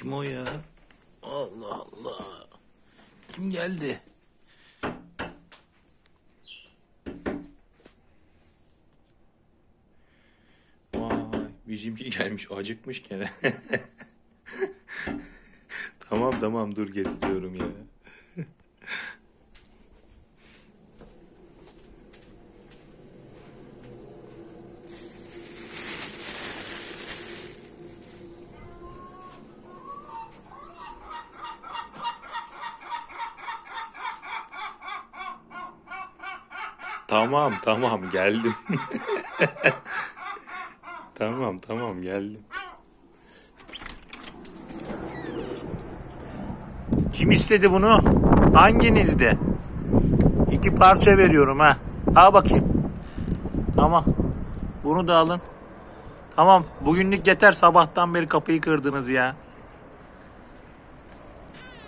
Kim o ya? Allah Allah. Kim geldi? Vay, bizimki gelmiş, acıkmış gene. Tamam dur getiriyorum ya. Tamam geldim. Tamam geldim. Kim istedi bunu? Hanginizde? 2 parça veriyorum ha. Al bakayım. Tamam. Bunu da alın. Tamam. Bugünlük yeter. Sabahtan beri kapıyı kırdınız ya.